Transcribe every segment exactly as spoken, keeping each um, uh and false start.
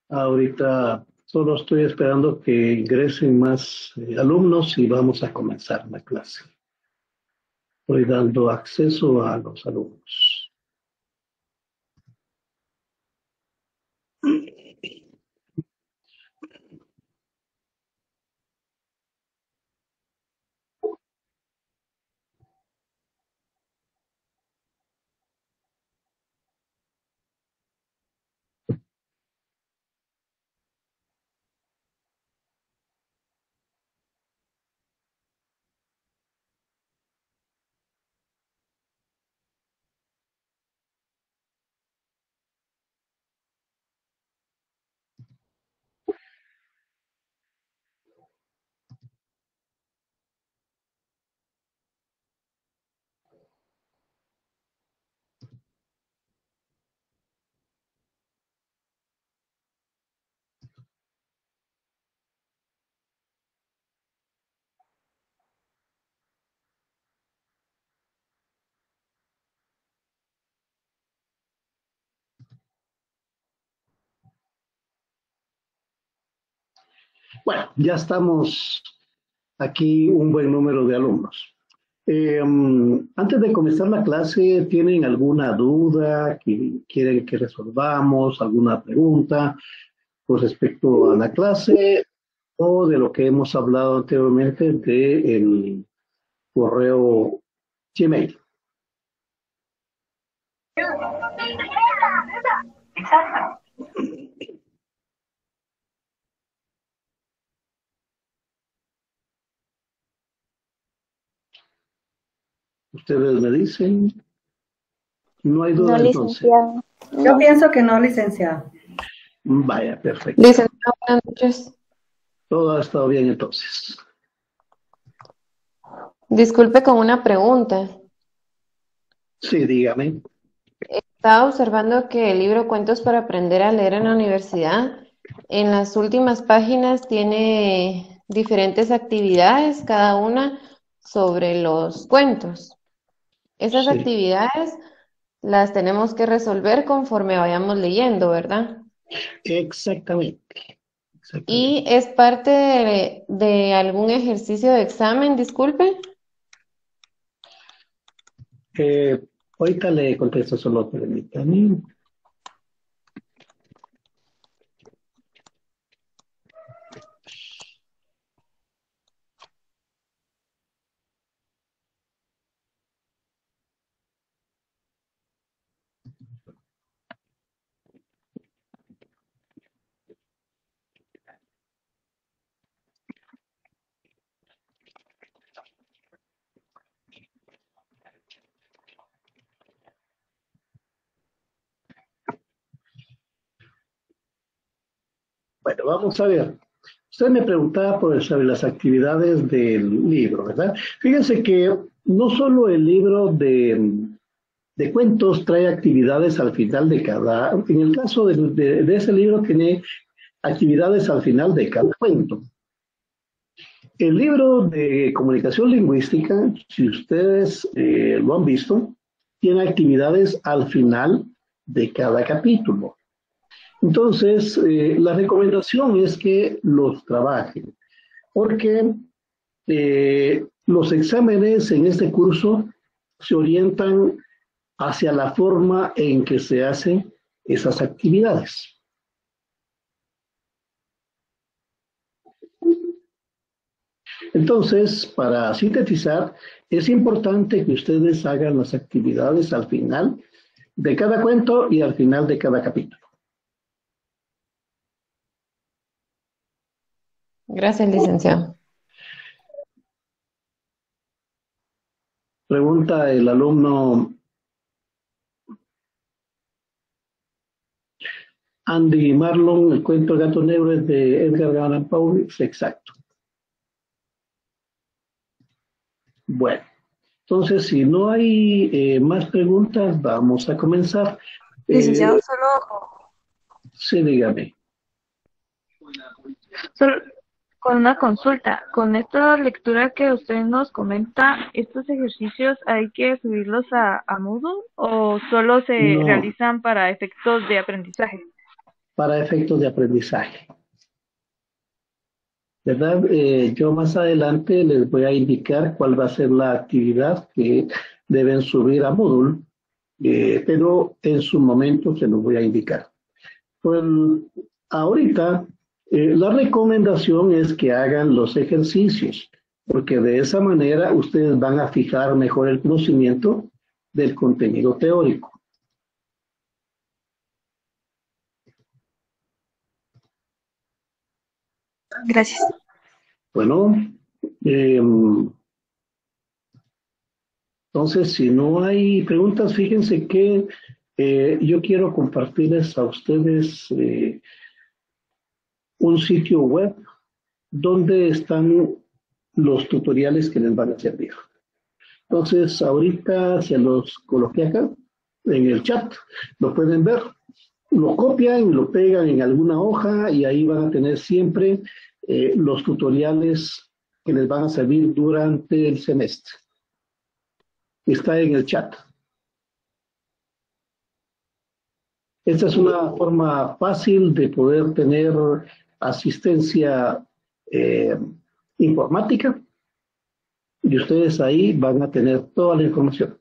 Ahorita solo estoy esperando que ingresen más eh, alumnos y vamos a comenzar la clase. Estoy dando acceso a los alumnos. Bueno, ya estamos aquí un buen número de alumnos. Eh, um, antes de comenzar la clase, ¿tienen alguna duda que quieren que resolvamos, alguna pregunta con respecto a la clase o de lo que hemos hablado anteriormente del correo Gmail? Ustedes me dicen, no hay No, duda entonces. licenciado. Yo No. pienso que no, licenciado. Vaya, perfecto. Licenciado, buenas noches. Todo ha estado bien entonces. Disculpe con una pregunta. Sí, dígame. Estaba observando que el libro Cuentos para aprender a leer en la universidad, en las últimas páginas tiene diferentes actividades, cada una sobre los cuentos. Esas Sí, actividades las tenemos que resolver conforme vayamos leyendo, ¿verdad? exactamente. Y Exactamente. es parte de, de algún ejercicio de examen, disculpe. Eh, ahorita le contesto, solo permítame. Bueno, vamos a ver. Usted me preguntaba por sobre las actividades del libro, ¿verdad? Fíjense que no solo el libro de, de cuentos trae actividades al final de cada, en el caso de, de- de ese libro tiene actividades al final de cada cuento. El libro de comunicación lingüística, si ustedes eh, lo han visto, tiene actividades al final de cada capítulo. Entonces, eh, la recomendación es que los trabajen, porque eh, los exámenes en este curso se orientan hacia la forma en que se hacen esas actividades. Entonces, para sintetizar, es importante que ustedes hagan las actividades al final de cada cuento y al final de cada capítulo. Gracias, licenciado. Pregunta el alumno Andy Marlon, el cuento El gato negro es de Edgar Allan Poe. Exacto. Bueno, entonces si no hay eh, más preguntas, vamos a comenzar. Licenciado, Eh, solo, sí, dígame. solo con una consulta. Con esta lectura que usted nos comenta, ¿estos ejercicios hay que subirlos a, a Moodle o solo se No, realizan para efectos de aprendizaje? para efectos de aprendizaje. ¿Verdad? Eh, yo más adelante les voy a indicar cuál va a ser la actividad que deben subir a Moodle, eh, pero en su momento se los voy a indicar. Pues ahorita eh, la recomendación es que hagan los ejercicios, porque de esa manera ustedes van a fijar mejor el conocimiento del contenido teórico. Gracias. Bueno, eh, entonces si no hay preguntas, fíjense que eh, yo quiero compartirles a ustedes eh, un sitio web donde están los tutoriales que les van a servir. Entonces, ahorita se los coloqué acá en el chat, lo pueden ver, lo copian, lo pegan en alguna hoja y ahí van a tener siempre eh, los tutoriales que les van a servir durante el semestre. Está en el chat. Esta es una forma fácil de poder tener asistencia eh, informática y ustedes ahí van a tener toda la información.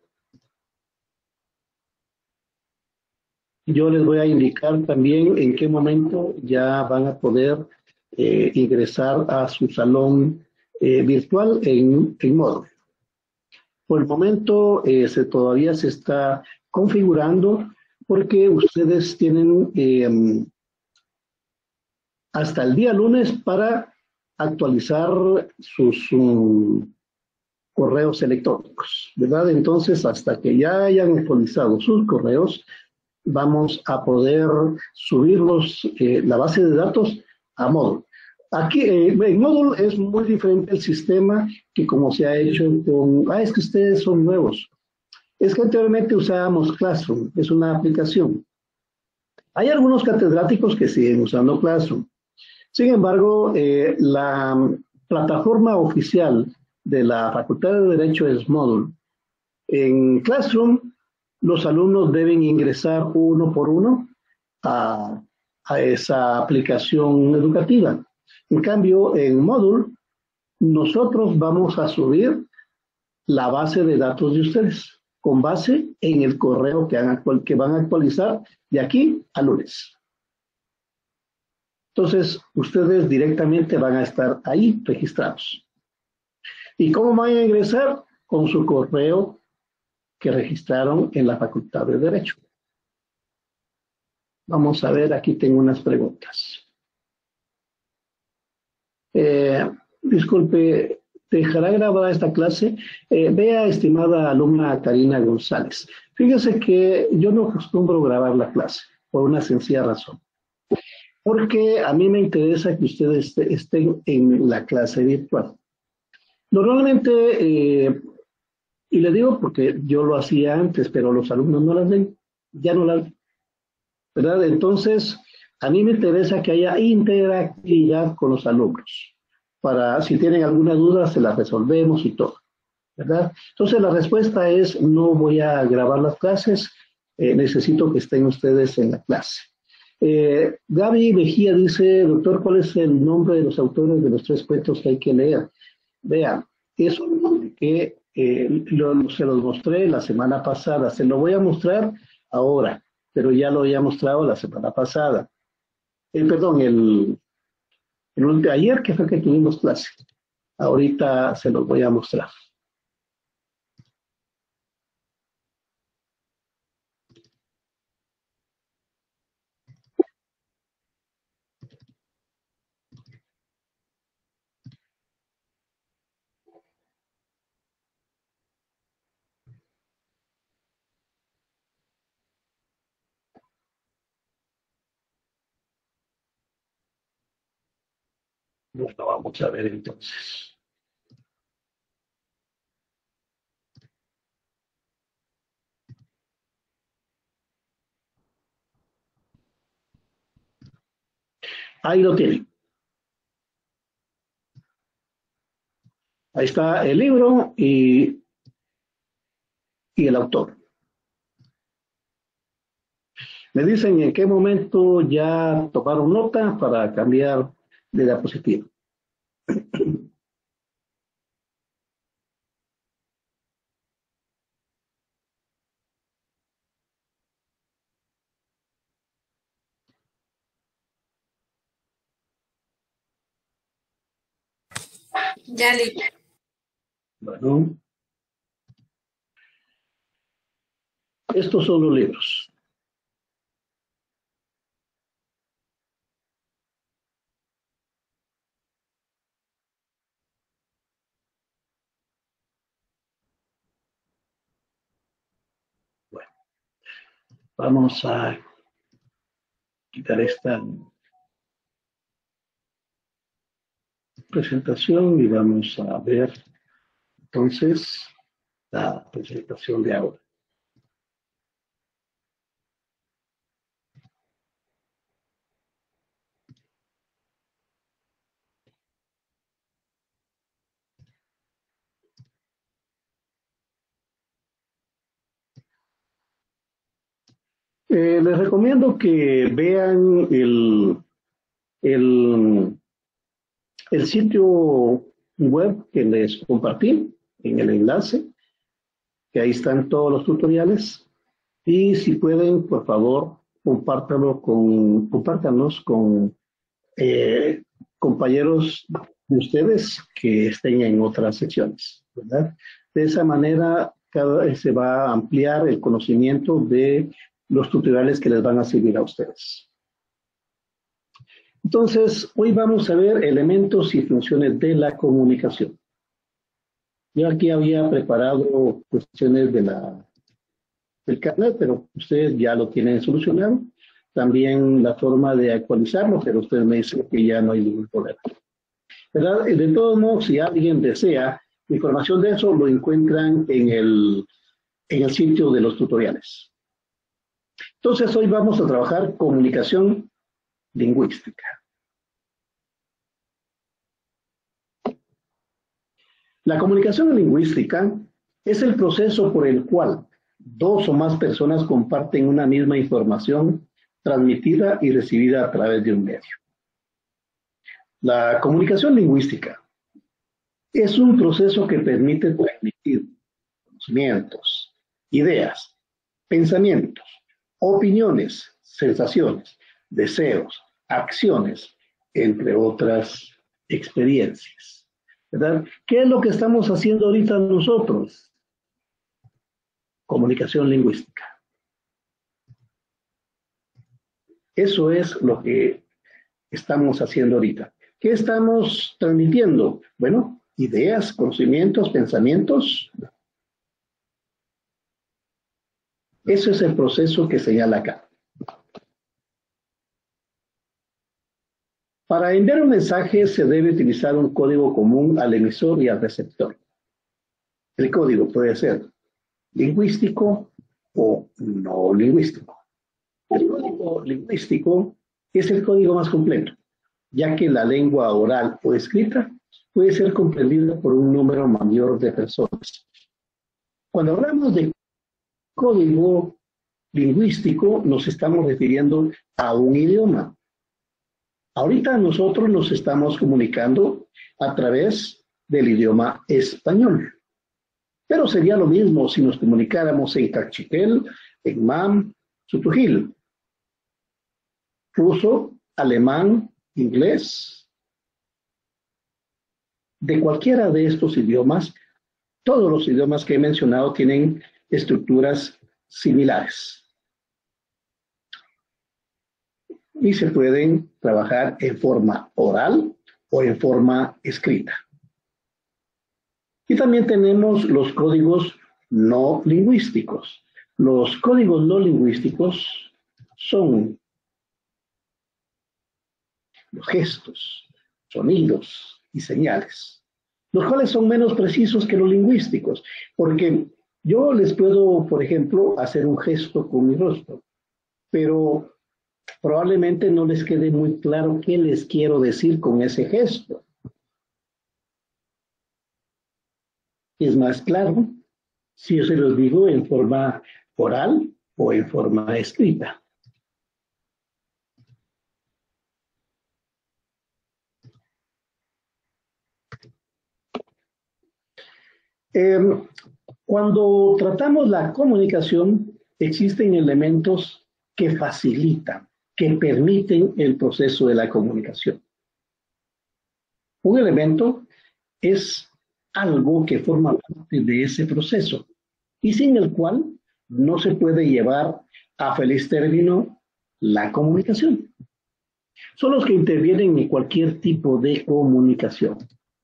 Yo les voy a indicar también en qué momento ya van a poder eh, ingresar a su salón eh, virtual en, en Moodle. Por el momento eh, se, todavía se está configurando porque ustedes tienen eh, hasta el día lunes para actualizar sus um, correos electrónicos, ¿verdad? Entonces, hasta que ya hayan actualizado sus correos, vamos a poder subirlos, eh, la base de datos, a Moodle. Aquí, eh, en Moodle es muy diferente el sistema que como se ha hecho con, ah, es que ustedes son nuevos. Es que anteriormente usábamos Classroom, es una aplicación. Hay algunos catedráticos que siguen usando Classroom. Sin embargo, eh, la plataforma oficial de la Facultad de Derecho es Moodle. En Classroom, los alumnos deben ingresar uno por uno a, a esa aplicación educativa. En cambio, en Moodle, nosotros vamos a subir la base de datos de ustedes, con base en el correo que, han, que van a actualizar de aquí a lunes. Entonces, ustedes directamente van a estar ahí registrados. ¿Y cómo van a ingresar? Con su correo que registraron en la Facultad de Derecho. Vamos a ver, aquí tengo unas preguntas. Eh, disculpe, ¿dejará grabada esta clase? Eh, vea, estimada alumna Karina González. Fíjese que yo no acostumbro grabar la clase, por una sencilla razón. Porque a mí me interesa que ustedes estén en la clase virtual. Normalmente, eh, y le digo porque yo lo hacía antes, pero los alumnos no las ven, ya no las ven, ¿verdad? Entonces, a mí me interesa que haya interactividad con los alumnos, para si tienen alguna duda se la resolvemos y todo, ¿verdad? Entonces, la respuesta es, no voy a grabar las clases, eh, necesito que estén ustedes en la clase. Eh, Gaby Mejía dice, doctor, ¿cuál es el nombre de los autores de los tres cuentos que hay que leer? Vean, eso que eh, lo, se los mostré la semana pasada, se lo voy a mostrar ahora, pero ya lo había mostrado la semana pasada. Eh, perdón, el, el de ayer que fue que tuvimos clase. Ahorita se los voy a mostrar. Bueno, vamos a ver entonces. Ahí lo tienen. Ahí está el libro y, y el autor. Me dicen en qué momento ya tomaron nota para cambiar de diapositiva. Ya, listo. Bueno, estos son los libros. Bueno, vamos a quitar esta presentación y vamos a ver entonces la presentación de ahora. Eh, les recomiendo que vean el, el, el sitio web que les compartí en el enlace, que ahí están todos los tutoriales. Y si pueden, por favor, compártanlo con, compártanos con eh, compañeros de ustedes que estén en otras secciones, ¿verdad? De esa manera cada, se va a ampliar el conocimiento de los tutoriales que les van a servir a ustedes. Entonces, hoy vamos a ver elementos y funciones de la comunicación. Yo aquí había preparado cuestiones de la, del canal, pero ustedes ya lo tienen solucionado. También la forma de actualizarlo, pero ustedes me dicen que ya no hay ningún problema. ¿Verdad? De todos modos, si alguien desea información de eso, lo encuentran en el, en el sitio de los tutoriales. Entonces, hoy vamos a trabajar comunicación lingüística. La comunicación lingüística es el proceso por el cual dos o más personas comparten una misma información transmitida y recibida a través de un medio. La comunicación lingüística es un proceso que permite transmitir conocimientos, ideas, pensamientos, opiniones, sensaciones, deseos, acciones, entre otras experiencias. ¿Verdad? ¿Qué es lo que estamos haciendo ahorita nosotros? Comunicación lingüística. Eso es lo que estamos haciendo ahorita. ¿Qué estamos transmitiendo? Bueno, ideas, conocimientos, pensamientos. Ese es el proceso que señala acá. Para enviar un mensaje se debe utilizar un código común al emisor y al receptor. El código puede ser lingüístico o no lingüístico. El código lingüístico es el código más completo, ya que la lengua oral o escrita puede ser comprendida por un número mayor de personas. Cuando hablamos de código lingüístico, nos estamos refiriendo a un idioma. Ahorita nosotros nos estamos comunicando a través del idioma español. Pero sería lo mismo si nos comunicáramos en cachiquel, en mam, sutujil, ruso, alemán, inglés. De cualquiera de estos idiomas, todos los idiomas que he mencionado tienen estructuras similares. Y se pueden trabajar en forma oral o en forma escrita. Y también tenemos los códigos no lingüísticos. Los códigos no lingüísticos son los gestos, sonidos y señales, los cuales son menos precisos que los lingüísticos, porque yo les puedo, por ejemplo, hacer un gesto con mi rostro, pero probablemente no les quede muy claro qué les quiero decir con ese gesto. Es más claro si yo se los digo en forma oral o en forma escrita. Eh, cuando tratamos la comunicación, existen elementos que facilitan, que permiten el proceso de la comunicación. Un elemento es algo que forma parte de ese proceso y sin el cual no se puede llevar a feliz término la comunicación. Son los que intervienen en cualquier tipo de comunicación.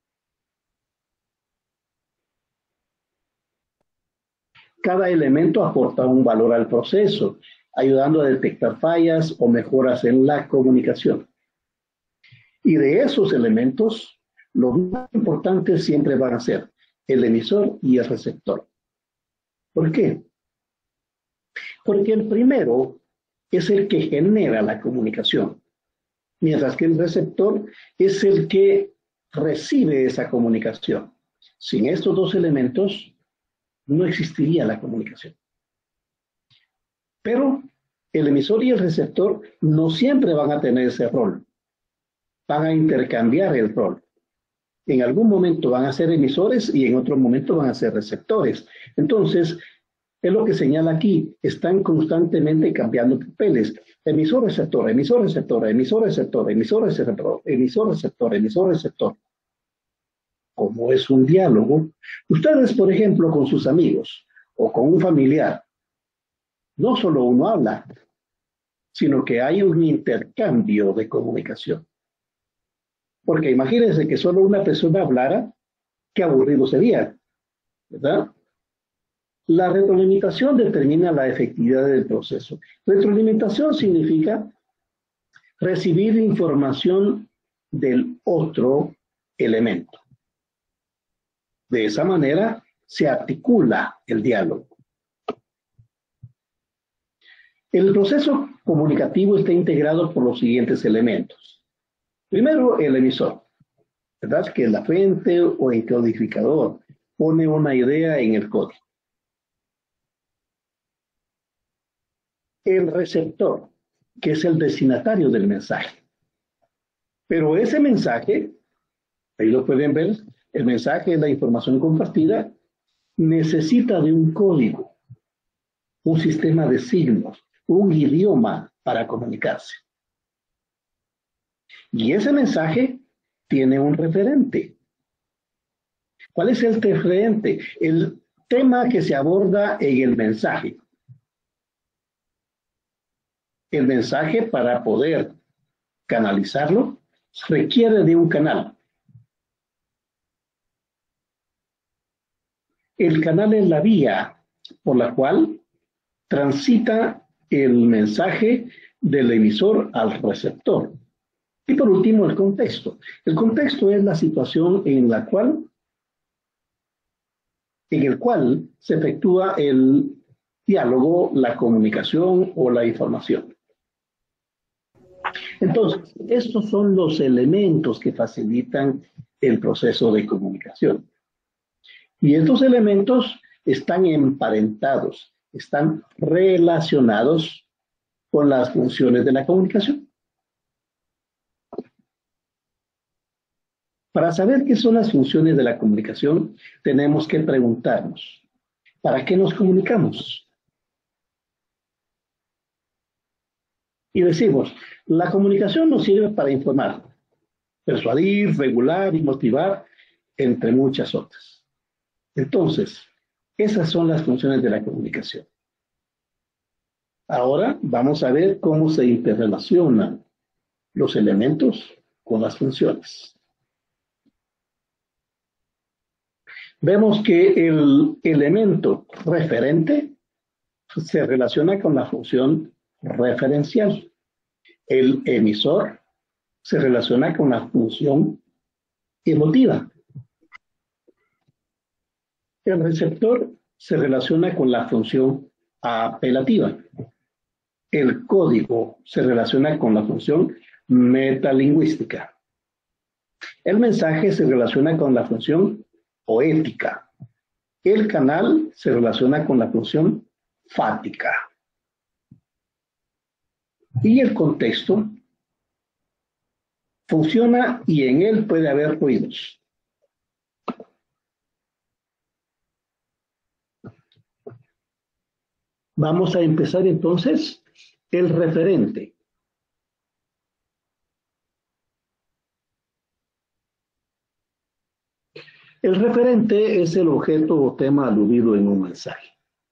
Cada elemento aporta un valor al proceso, ayudando a detectar fallas o mejoras en la comunicación. Y de esos elementos, los más importantes siempre van a ser el emisor y el receptor. ¿Por qué? Porque el primero es el que genera la comunicación, mientras que el receptor es el que recibe esa comunicación. Sin estos dos elementos, no existiría la comunicación. Pero el emisor y el receptor no siempre van a tener ese rol. Van a intercambiar el rol. En algún momento van a ser emisores y en otro momento van a ser receptores. Entonces, es lo que señala aquí. Están constantemente cambiando papeles. Emisor, receptor, emisor, receptor, emisor, receptor, emisor, receptor, emisor, receptor, emisor, receptor. Como es un diálogo, ustedes, por ejemplo, con sus amigos o con un familiar, no solo uno habla, sino que hay un intercambio de comunicación. Porque imagínense que solo una persona hablara, qué aburrido sería, ¿verdad? La retroalimentación determina la efectividad del proceso. Retroalimentación significa recibir información del otro elemento. De esa manera se articula el diálogo. El proceso comunicativo está integrado por los siguientes elementos. Primero, el emisor, ¿verdad? Que es la fuente o el codificador pone una idea en el código. El receptor, que es el destinatario del mensaje. Pero ese mensaje, ahí lo pueden ver, el mensaje, la información compartida, necesita de un código, un sistema de signos, un idioma para comunicarse. Y ese mensaje tiene un referente. ¿Cuál es el referente? El tema que se aborda en el mensaje. El mensaje, para poder canalizarlo, requiere de un canal. El canal es la vía por la cual transita el mensaje del emisor al receptor. Y por último, el contexto. El contexto es la situación en la cual, en el cual se efectúa el diálogo, la comunicación o la información. Entonces, estos son los elementos que facilitan el proceso de comunicación. Y estos elementos están emparentados, están relacionados con las funciones de la comunicación. Para saber qué son las funciones de la comunicación, tenemos que preguntarnos, ¿para qué nos comunicamos? Y decimos, la comunicación nos sirve para informar, persuadir, regular y motivar, entre muchas otras. Entonces, esas son las funciones de la comunicación. Ahora vamos a ver cómo se interrelacionan los elementos con las funciones. Vemos que el elemento referente se relaciona con la función referencial. El emisor se relaciona con la función emotiva. El receptor se relaciona con la función apelativa. El código se relaciona con la función metalingüística. El mensaje se relaciona con la función poética. El canal se relaciona con la función fática. Y el contexto funciona y en él puede haber ruidos. Vamos a empezar entonces el referente. El referente es el objeto o tema aludido en un mensaje.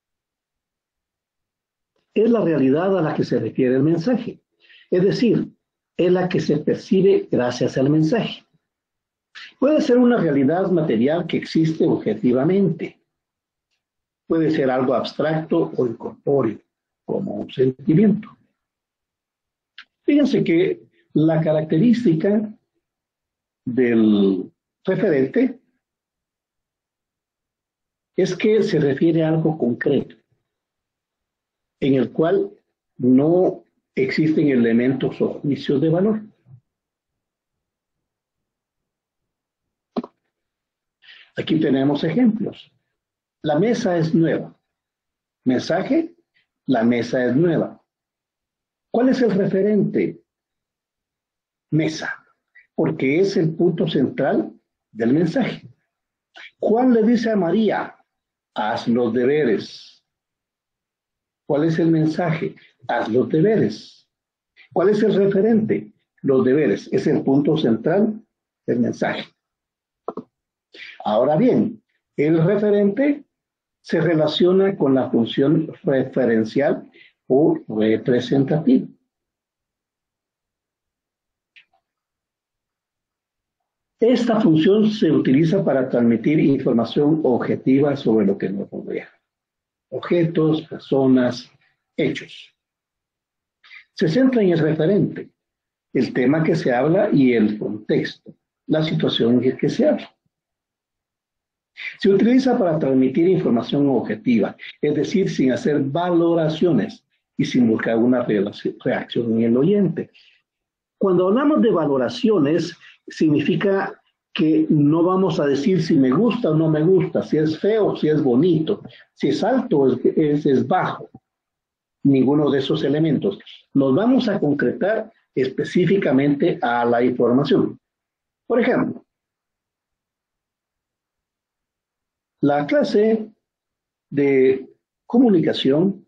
Es la realidad a la que se refiere el mensaje. Es decir, es la que se percibe gracias al mensaje. Puede ser una realidad material que existe objetivamente. Puede ser algo abstracto o incorpóreo, como un sentimiento. Fíjense que la característica del referente es que se refiere a algo concreto, en el cual no existen elementos o juicios de valor. Aquí tenemos ejemplos. La mesa es nueva. Mensaje, la mesa es nueva. ¿Cuál es el referente? Mesa, porque es el punto central del mensaje. Juan le dice a María, haz los deberes. ¿Cuál es el mensaje? Haz los deberes. ¿Cuál es el referente? Los deberes. Es el punto central del mensaje. Ahora bien, el referente se relaciona con la función referencial o representativa. Esta función se utiliza para transmitir información objetiva sobre lo que nos rodea. Objetos, personas, hechos. Se centra en el referente, el tema que se habla y el contexto, la situación en que se habla. Se utiliza para transmitir información objetiva, es decir, sin hacer valoraciones y sin buscar una reacción en el oyente. Cuando hablamos de valoraciones, significa que no vamos a decir si me gusta o no me gusta, si es feo o si es bonito, si es alto o es, es, es bajo. Ninguno de esos elementos. Nos vamos a concretar específicamente a la información. Por ejemplo, la clase de comunicación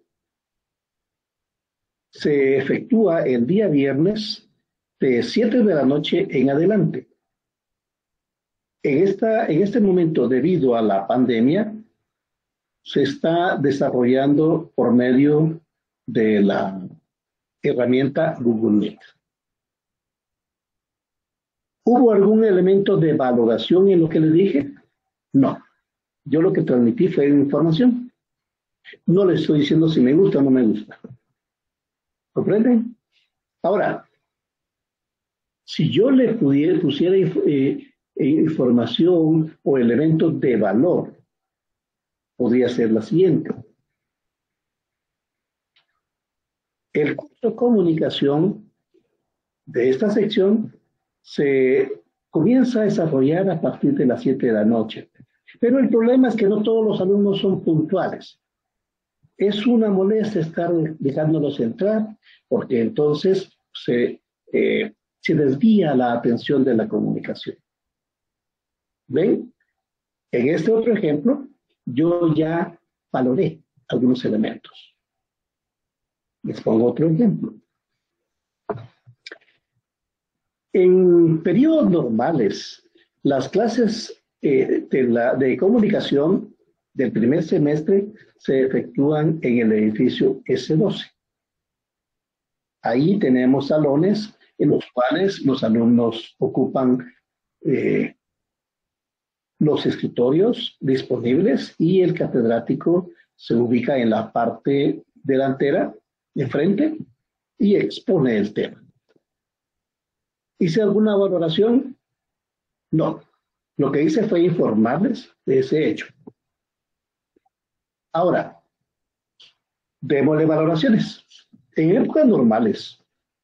se efectúa el día viernes de siete de la noche en adelante. En, esta, en este momento, debido a la pandemia, se está desarrollando por medio de la herramienta Google Meet. ¿Hubo algún elemento de valoración en lo que les dije? No. Yo lo que transmití fue información. No les estoy diciendo si me gusta o no me gusta. ¿Comprenden? Ahora, si yo le pudiera, pusiera eh, información o elementos de valor, podría ser la siguiente. El curso de comunicación de esta sección se comienza a desarrollar a partir de las siete de la noche. Pero el problema es que no todos los alumnos son puntuales. Es una molestia estar dejándolos entrar, porque entonces se, eh, se desvía la atención de la comunicación. ¿Ven? En este otro ejemplo, yo ya valoré algunos elementos. Les pongo otro ejemplo. En periodos normales, las clases eh, de, la, de comunicación del primer semestre se efectúan en el edificio ese doce. Ahí tenemos salones en los cuales los alumnos ocupan eh, los escritorios disponibles y el catedrático se ubica en la parte delantera, de frente, y expone el tema. ¿Hice alguna valoración? No. Lo que hice fue informarles de ese hecho. Ahora, démosle valoraciones. En épocas normales,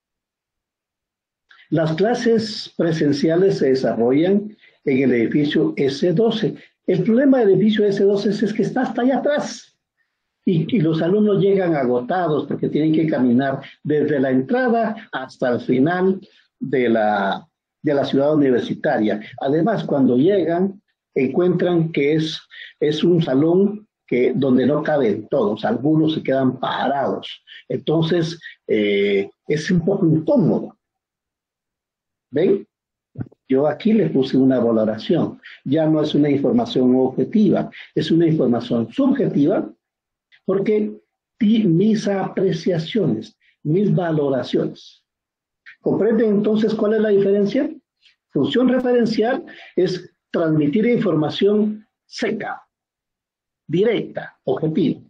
las clases presenciales se desarrollan en el edificio ese doce. El problema del edificio ese doce es que está hasta allá atrás. Y, y los alumnos llegan agotados porque tienen que caminar desde la entrada hasta el final de la, de la ciudad universitaria. Además, cuando llegan, encuentran que es, es un salón que, donde no caben todos, algunos se quedan parados. Entonces, eh, es un poco incómodo. ¿Ven? Yo aquí le puse una valoración. Ya no es una información objetiva, es una información subjetiva, porque di mis apreciaciones, mis valoraciones. ¿Comprenden entonces cuál es la diferencia? Función referencial es transmitir información seca, directa, objetiva.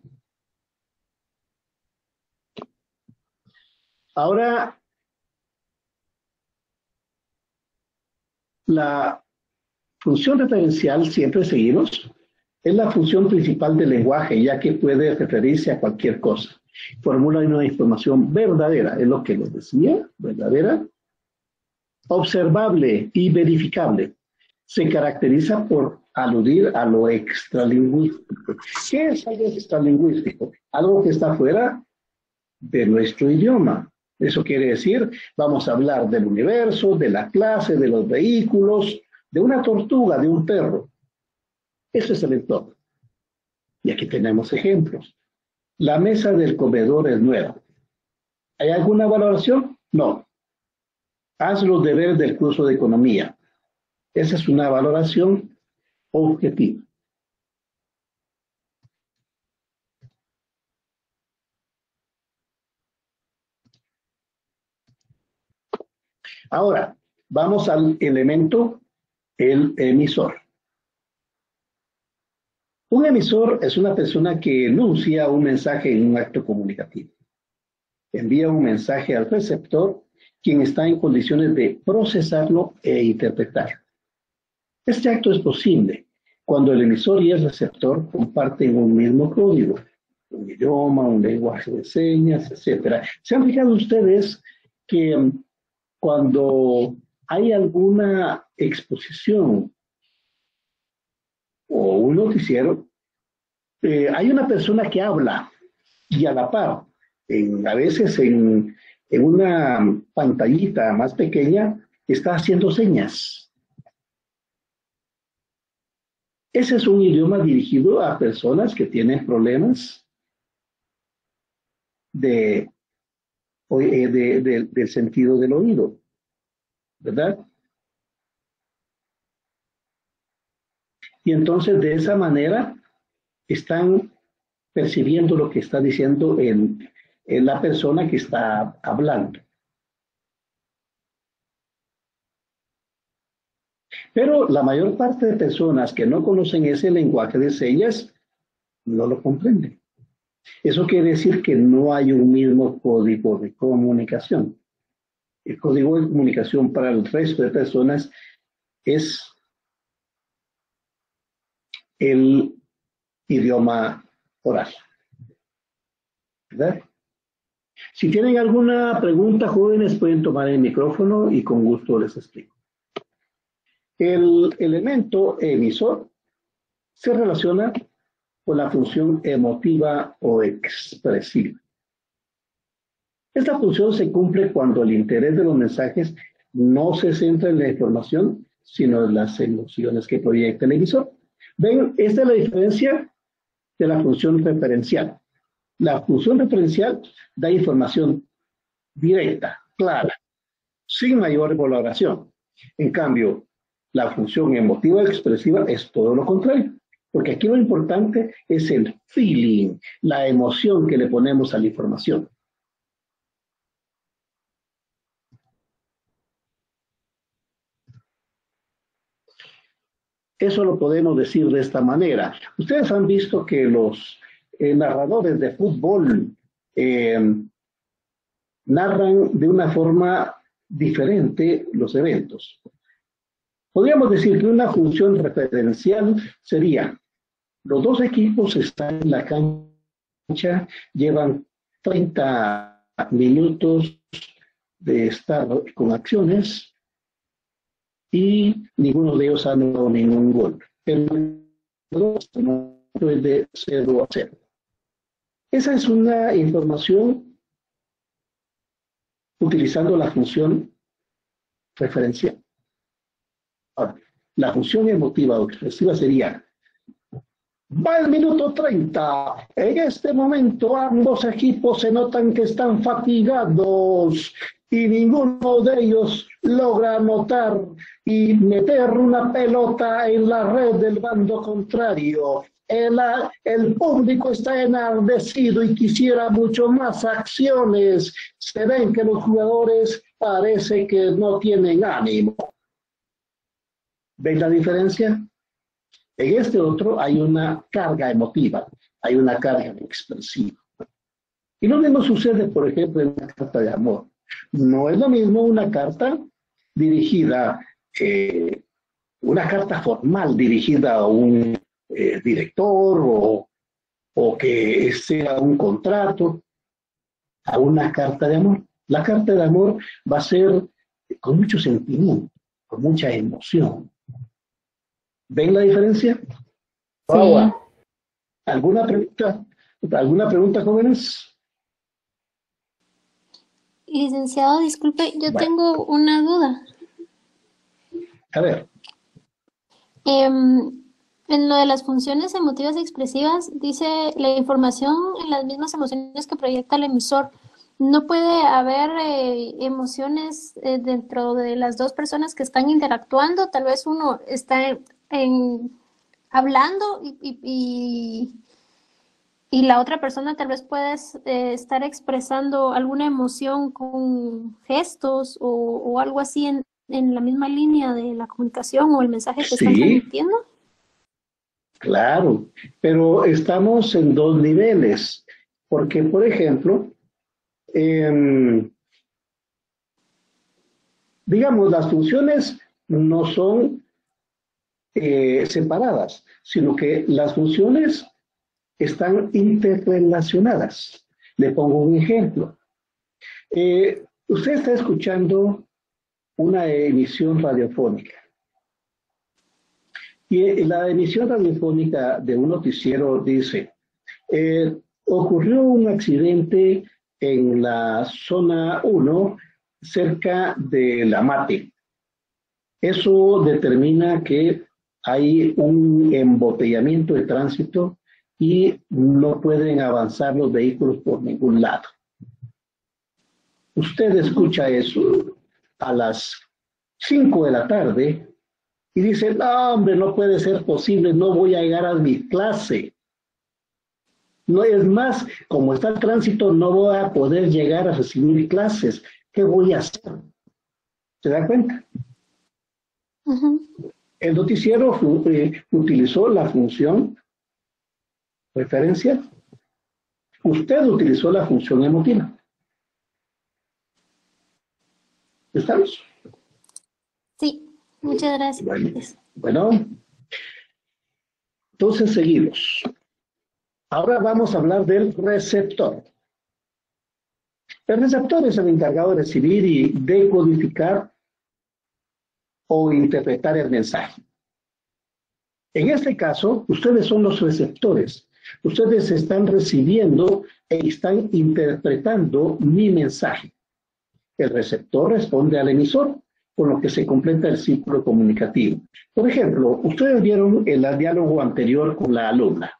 Ahora, la función referencial, siempre seguimos, es la función principal del lenguaje, ya que puede referirse a cualquier cosa. Formula una información verdadera, es lo que les decía, verdadera, observable y verificable. Se caracteriza por aludir a lo extralingüístico. ¿Qué es algo extralingüístico? Algo que está fuera de nuestro idioma. Eso quiere decir, vamos a hablar del universo, de la clase, de los vehículos, de una tortuga, de un perro. Eso es el entorno. Y aquí tenemos ejemplos. La mesa del comedor es nueva. ¿Hay alguna valoración? No. Haz los deberes del curso de economía. Esa es una valoración objetiva. Ahora, vamos al elemento, el emisor. Un emisor es una persona que enuncia un mensaje en un acto comunicativo. Envía un mensaje al receptor, quien está en condiciones de procesarlo e interpretarlo. Este acto es posible cuando el emisor y el receptor comparten un mismo código, un idioma, un lenguaje de señas, etcétera. ¿Se han fijado ustedes que um, cuando hay alguna exposición o un noticiero, eh, hay una persona que habla y a la par, en, a veces en, en una pantallita más pequeña, está haciendo señas? Ese es un idioma dirigido a personas que tienen problemas de, de, de, de, del sentido del oído, ¿verdad? Y entonces de esa manera están percibiendo lo que está diciendo el, el, la persona que está hablando. Pero la mayor parte de personas que no conocen ese lenguaje de señas no lo comprenden. Eso quiere decir que no hay un mismo código de comunicación. El código de comunicación para el resto de personas es el idioma oral. ¿Verdad? Si tienen alguna pregunta, jóvenes, pueden tomar el micrófono y con gusto les explico. El elemento emisor se relaciona con la función emotiva o expresiva. Esta función se cumple cuando el interés de los mensajes no se centra en la información, sino en las emociones que proyecta el emisor. ¿Ven? Esta es la diferencia de la función referencial. La función referencial da información directa, clara, sin mayor valoración. En cambio, la función emotiva expresiva es todo lo contrario, porque aquí lo importante es el feeling, la emoción que le ponemos a la información. Eso lo podemos decir de esta manera. Ustedes han visto que los eh, narradores de fútbol eh, narran de una forma diferente los eventos. Podríamos decir que una función referencial sería: los dos equipos están en la cancha, llevan treinta minutos de estar con acciones y ninguno de ellos ha dado ningún gol. El es de cero a cero. Esa es una información utilizando la función referencial. Ahora, la función emotiva o expresiva sería: Va el minuto treinta. En este momento ambos equipos se notan que están fatigados y ninguno de ellos logra anotar y meter una pelota en la red del bando contrario. El, el público está enardecido y quisiera mucho más acciones. Se ven que los jugadores parece que no tienen ánimo. ¿Ven la diferencia? En este otro hay una carga emotiva, hay una carga expresiva. Y lo mismo sucede, por ejemplo, en una carta de amor. No es lo mismo una carta dirigida, eh, una carta formal dirigida a un eh, director o, o que sea un contrato, a una carta de amor. La carta de amor va a ser con mucho sentimiento, con mucha emoción. ¿Ven la diferencia? Sí. ¿Alguna pregunta? ¿Alguna pregunta, jóvenes? Licenciado, disculpe, yo Bueno. tengo una duda. A ver. Eh, en lo de las funciones emotivas expresivas, dice la información en las mismas emociones que proyecta el emisor. ¿No puede haber eh, emociones eh, dentro de las dos personas que están interactuando? Tal vez uno está en, en, hablando y, y, y, y la otra persona tal vez puede eh, estar expresando alguna emoción con gestos o, o algo así en, en la misma línea de la comunicación o el mensaje que Sí, están transmitiendo. Claro, pero estamos en dos niveles, porque, por ejemplo, eh, digamos, las funciones no son eh, separadas, sino que las funciones están interrelacionadas. Le pongo un ejemplo. Eh, usted está escuchando una emisión radiofónica. Y la emisión radiofónica de un noticiero dice, eh, ocurrió un accidente en la zona uno, cerca de La Mate. Eso determina que hay un embotellamiento de tránsito y no pueden avanzar los vehículos por ningún lado. Usted escucha eso a las cinco de la tarde y dice, no, hombre, no puede ser posible, no voy a llegar a mi clase. No es más, como está el tránsito, no voy a poder llegar a recibir clases. ¿Qué voy a hacer? ¿Se da cuenta? Uh-huh. El noticiero eh, utilizó la función referencial. Usted utilizó la función emotiva. ¿Estamos? Sí, muchas gracias. Bueno, bueno, entonces seguimos. Ahora vamos a hablar del receptor. El receptor es el encargado de recibir y decodificar o interpretar el mensaje. En este caso, ustedes son los receptores. Ustedes están recibiendo e están interpretando mi mensaje. El receptor responde al emisor, con lo que se completa el ciclo comunicativo. Por ejemplo, ustedes vieron el diálogo anterior con la alumna.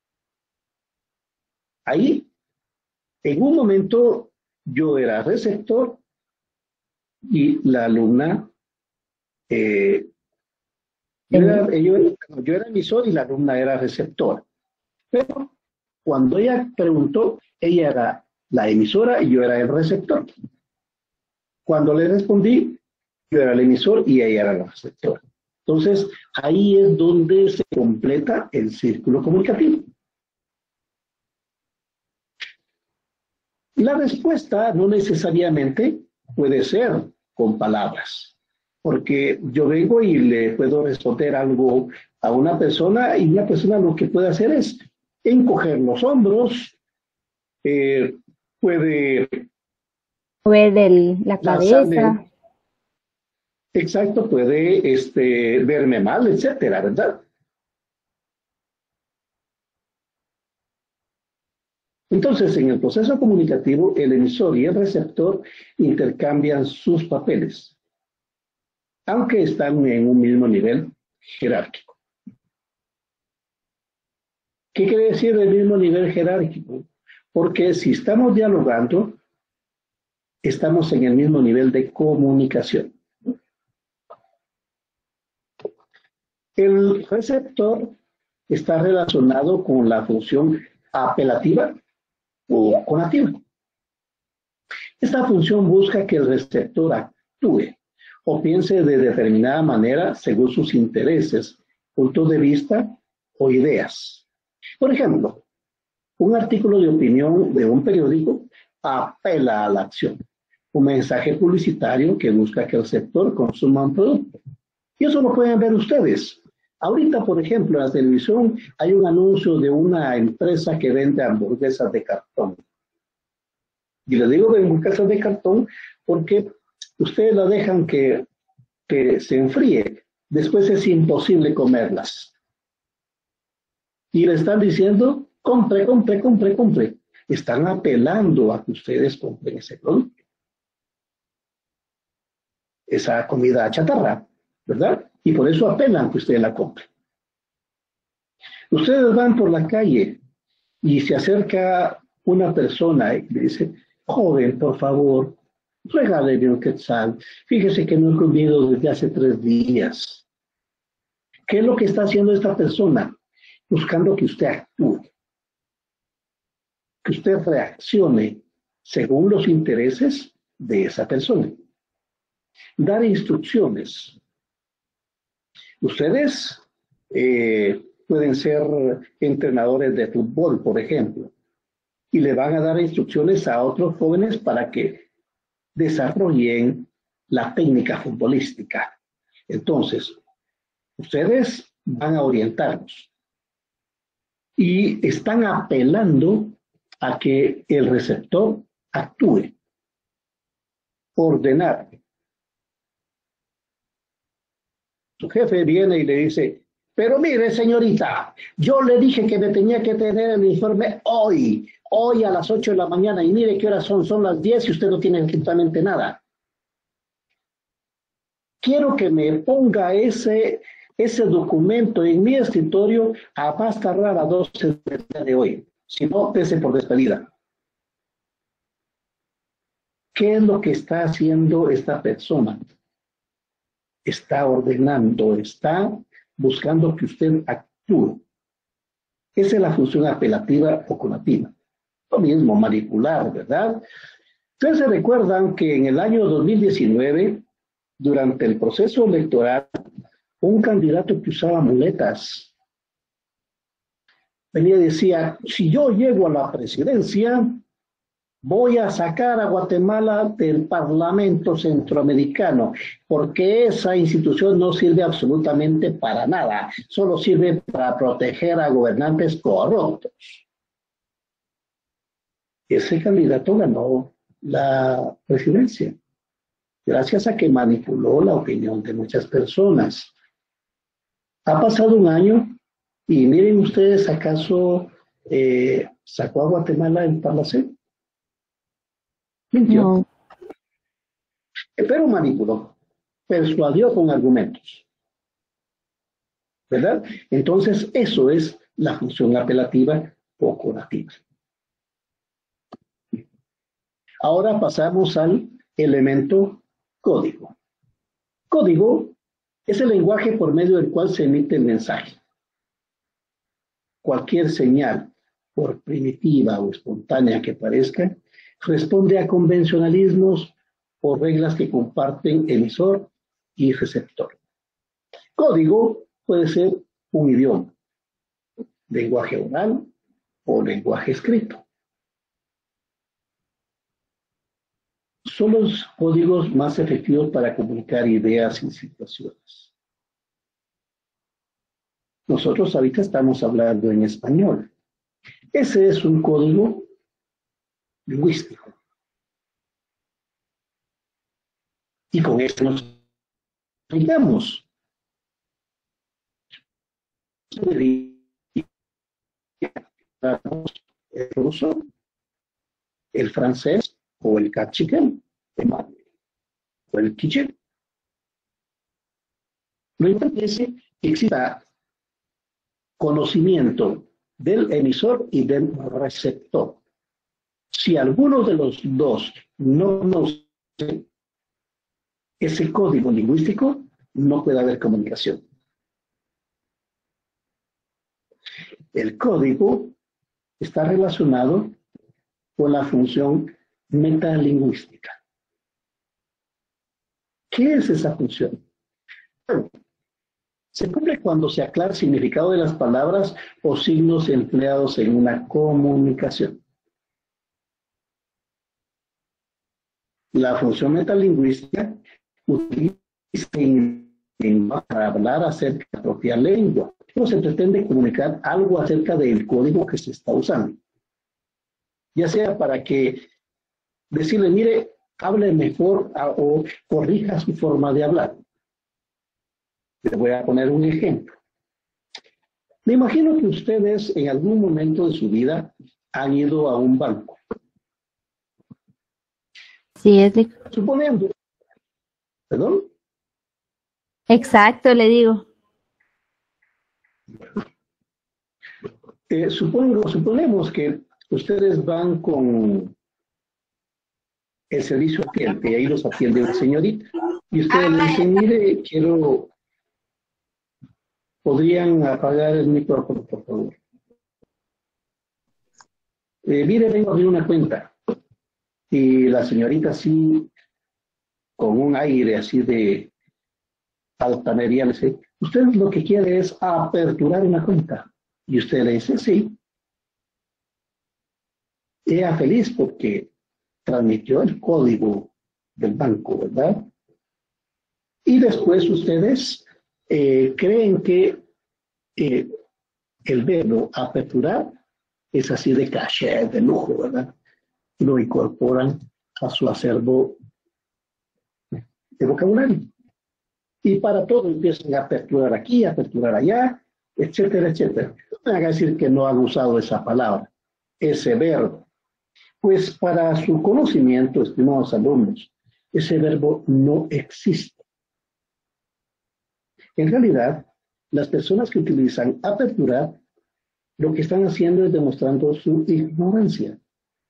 Ahí, en un momento, yo era receptor y la alumna, eh, yo, era, yo, yo era emisor y la alumna era receptora. Pero cuando ella preguntó, ella era la emisora y yo era el receptor. Cuando le respondí, yo era el emisor y ella era la receptora. Entonces, ahí es donde se completa el círculo comunicativo. La respuesta no necesariamente puede ser con palabras, porque yo vengo y le puedo responder algo a una persona y una persona lo que puede hacer es encoger los hombros, eh, puede mover el, la lanzarme, cabeza. exacto, puede este, verme mal, etcétera, ¿verdad? Entonces, en el proceso comunicativo, el emisor y el receptor intercambian sus papeles, aunque están en un mismo nivel jerárquico. ¿Qué quiere decir el mismo nivel jerárquico? Porque si estamos dialogando, estamos en el mismo nivel de comunicación. El receptor está relacionado con la función apelativa o conativa. Esta función busca que el receptor actúe o piense de determinada manera según sus intereses, puntos de vista o ideas. Por ejemplo, un artículo de opinión de un periódico apela a la acción. Un mensaje publicitario que busca que el sector consuma un producto. Y eso lo pueden ver ustedes. Ahorita, por ejemplo, en la televisión hay un anuncio de una empresa que vende hamburguesas de cartón. Y le digo de hamburguesas de cartón porque ustedes la dejan que, que se enfríe. Después es imposible comerlas. Y le están diciendo, compre, compre, compre, compre. Están apelando a que ustedes compren ese producto. Esa comida chatarra, ¿verdad? Y por eso apelan a que ustedes la compren. Ustedes van por la calle y se acerca una persona y le dice, joven, por favor, regáleme un quetzal. Fíjese que no he comido desde hace tres días. ¿Qué es lo que está haciendo esta persona? Buscando que usted actúe. Que usted reaccione según los intereses de esa persona. Dar instrucciones. Ustedes eh, pueden ser entrenadores de fútbol, por ejemplo, y le van a dar instrucciones a otros jóvenes para que desarrollen la técnica futbolística. Entonces, ustedes van a orientarlos y están apelando a que el receptor actúe, ordenar. Su jefe viene y le dice, pero mire, señorita, yo le dije que me tenía que tener el informe hoy, hoy a las ocho de la mañana, y mire qué horas son, son las diez y usted no tiene absolutamente nada. Quiero que me ponga ese, ese documento en mi escritorio a más tardar a doce del día de hoy, si no, pese por despedida. ¿Qué es lo que está haciendo esta persona? Está ordenando, está buscando que usted actúe. Esa es la función apelativa o conativa. Lo mismo, manipular, ¿verdad? Ustedes se recuerdan que en el año dos mil diecinueve, durante el proceso electoral, un candidato que usaba muletas venía y decía, si yo llego a la presidencia, voy a sacar a Guatemala del Parlamento Centroamericano, porque esa institución no sirve absolutamente para nada, solo sirve para proteger a gobernantes corruptos. Ese candidato ganó la presidencia, gracias a que manipuló la opinión de muchas personas. Ha pasado un año y miren ustedes, ¿acaso eh, sacó a Guatemala del Parlamento? Mintió. No. Pero manipuló, persuadió con argumentos. ¿Verdad? Entonces, eso es la función apelativa o conativa. Ahora pasamos al elemento código. Código es el lenguaje por medio del cual se emite el mensaje. Cualquier señal, por primitiva o espontánea que parezca, responde a convencionalismos o reglas que comparten emisor y receptor. Código puede ser un idioma, lenguaje oral o lenguaje escrito. Son los códigos más efectivos para comunicar ideas y situaciones. Nosotros ahorita estamos hablando en español. Ese es un código lingüístico. Y con esto nos comunicamos. El ruso, el francés o el cachiquel, o el quiché. Lo importante es que exista conocimiento del emisor y del receptor. Si alguno de los dos no conoce ese código lingüístico, no puede haber comunicación. El código está relacionado con la función metalingüística. ¿Qué es esa función? Bueno, se cumple cuando se aclara el significado de las palabras o signos empleados en una comunicación. La función metalingüística utiliza para hablar acerca de la propia lengua, pero se pretende comunicar algo acerca del código que se está usando. Ya sea para que decirle, mire, hable mejor o corrija su forma de hablar. Les voy a poner un ejemplo. Me imagino que ustedes en algún momento de su vida han ido a un banco. Sí, es de... Suponiendo, ¿perdón? Exacto, le digo. Eh, supongo, suponemos que ustedes van con el servicio al cliente y ahí los atiende una señorita. Y ustedes le dicen, mire, quiero, ¿podrían apagar el micrófono, por favor? Eh, mire, vengo a abrir una cuenta. Y la señorita así, con un aire así de altanería, le dice, usted lo que quiere es aperturar una cuenta. Y usted le dice, sí. Ella feliz porque transmitió el código del banco, ¿verdad? Y después ustedes eh, creen que eh, el verbo aperturar es así de caché, de lujo, ¿verdad? Lo incorporan a su acervo de vocabulario. Y para todo empiezan a aperturar aquí, a aperturar allá, etcétera, etcétera. No me haga decir que no han usado esa palabra, ese verbo. Pues para su conocimiento, estimados alumnos, ese verbo no existe. En realidad, las personas que utilizan aperturar, lo que están haciendo es demostrando su ignorancia.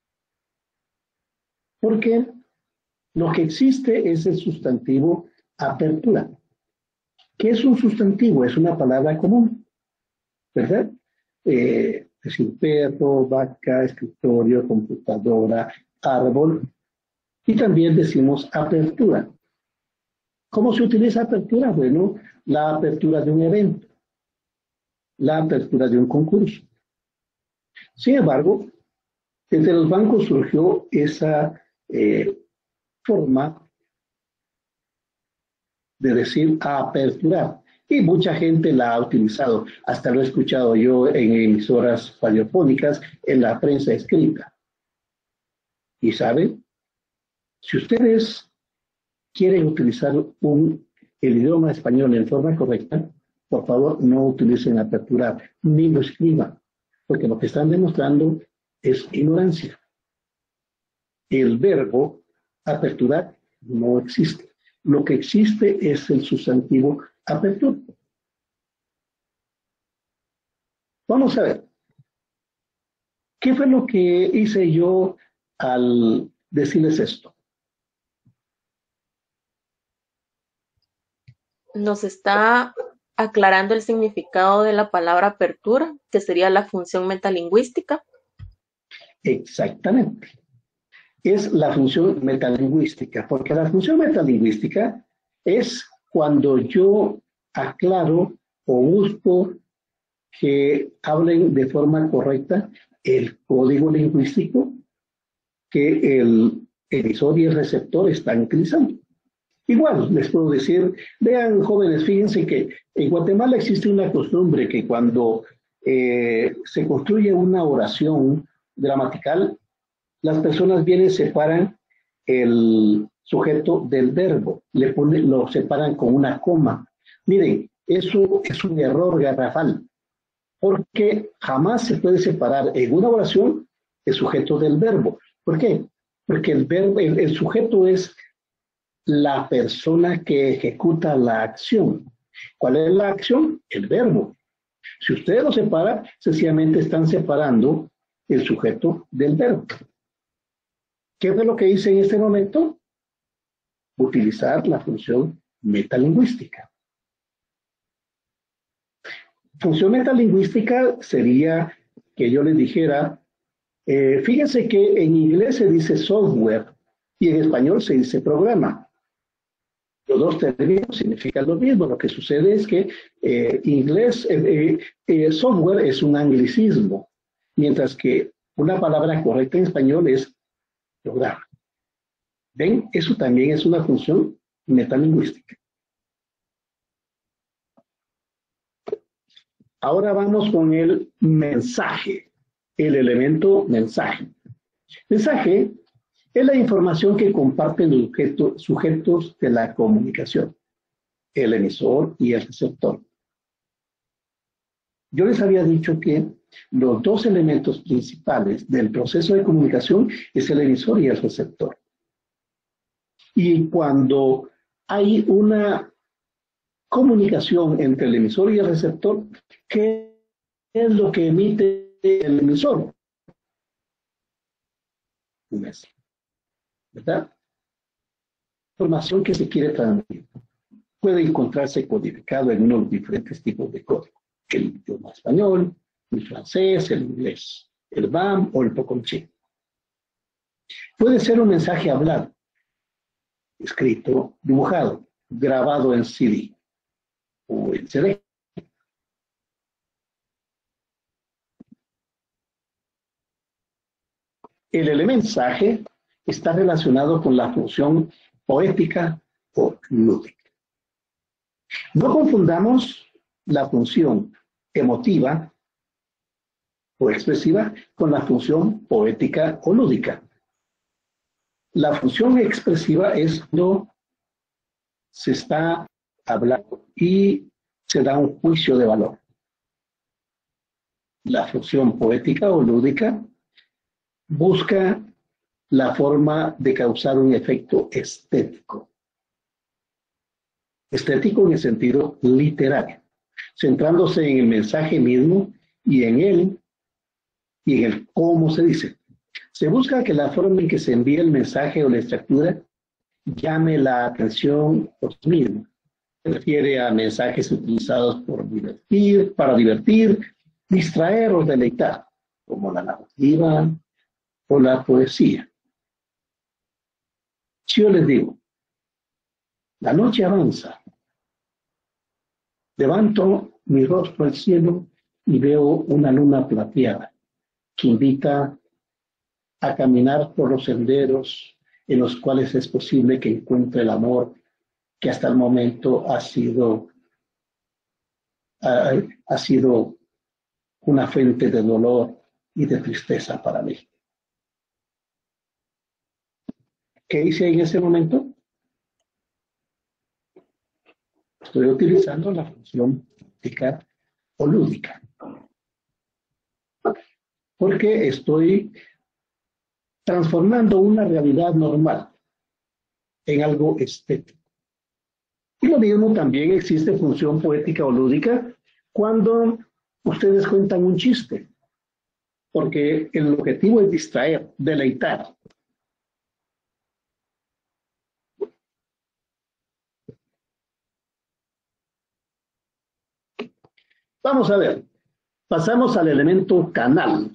Porque lo que existe es el sustantivo apertura. ¿Qué es un sustantivo? Es una palabra común, ¿verdad? Eh, es decir, perro, vaca, escritorio, computadora, árbol. Y también decimos apertura. ¿Cómo se utiliza apertura? Bueno, la apertura de un evento, la apertura de un concurso. Sin embargo, entre los bancos surgió esa eh, forma de decir aperturar. Y mucha gente la ha utilizado. Hasta lo he escuchado yo en emisoras radiofónicas, en la prensa escrita. Y saben, si ustedes quieren utilizar un, el idioma español en forma correcta, por favor no utilicen aperturar, ni lo escriban, porque lo que están demostrando es ignorancia. El verbo aperturar no existe. Lo que existe es el sustantivo apertura. Vamos a ver. ¿Qué fue lo que hice yo al decirles esto? Nos está aclarando el significado de la palabra apertura, que sería la función metalingüística. Exactamente. Es la función metalingüística, porque la función metalingüística es cuando yo aclaro o busco que hablen de forma correcta el código lingüístico que el emisor y el receptor están utilizando. Igual, les puedo decir, vean jóvenes, fíjense que en Guatemala existe una costumbre que cuando eh, se construye una oración gramatical, las personas vienen y separan el sujeto del verbo, le ponen, lo separan con una coma. Miren, eso es un error garrafal, porque jamás se puede separar en una oración el sujeto del verbo. ¿Por qué? Porque el, verbo, el, el sujeto es la persona que ejecuta la acción. ¿Cuál es la acción? El verbo. Si ustedes lo separan, sencillamente están separando el sujeto del verbo. ¿Qué fue lo que hice en este momento? Utilizar la función metalingüística. Función metalingüística sería que yo les dijera, eh, fíjense que en inglés se dice software y en español se dice programa. Los dos términos significan lo mismo. Lo que sucede es que eh, inglés, eh, eh, software es un anglicismo, mientras que una palabra correcta en español es programa. ¿Ven? Eso también es una función metalingüística. Ahora vamos con el mensaje, el elemento mensaje. Mensaje es la información que comparten los sujeto, sujetos de la comunicación, el emisor y el receptor. Yo les había dicho que los dos elementos principales del proceso de comunicación es el emisor y el receptor. Y cuando hay una comunicación entre el emisor y el receptor, ¿qué es lo que emite el emisor? Un mensaje, ¿verdad? Información que se quiere transmitir puede encontrarse codificado en unos diferentes tipos de código. El idioma español, el francés, el inglés, el B A M o el poconché. Puede ser un mensaje hablado, escrito, dibujado, grabado en C D o en C D. El elemento mensaje está relacionado con la función poética o lúdica. No confundamos la función emotiva o expresiva con la función poética o lúdica. La función expresiva es cuando se está hablando y se da un juicio de valor. La función poética o lúdica busca la forma de causar un efecto estético. Estético en el sentido literario, centrándose en el mensaje mismo y en él y en el cómo se dice. Se busca que la forma en que se envía el mensaje o la estructura llame la atención por sí mismo. Se refiere a mensajes utilizados por divertir, para divertir, distraer o deleitar, como la narrativa o la poesía. Si yo les digo, la noche avanza, levanto mi rostro al cielo y veo una luna plateada que invita a caminar por los senderos en los cuales es posible que encuentre el amor que hasta el momento ha sido, ha, ha sido una fuente de dolor y de tristeza para mí. ¿Qué hice en ese momento? Estoy utilizando la función poética o lúdica. Porque estoy transformando una realidad normal en algo estético. Y lo mismo también existe función poética o lúdica cuando ustedes cuentan un chiste. Porque el objetivo es distraer, deleitar. Vamos a ver. Pasamos al elemento canal.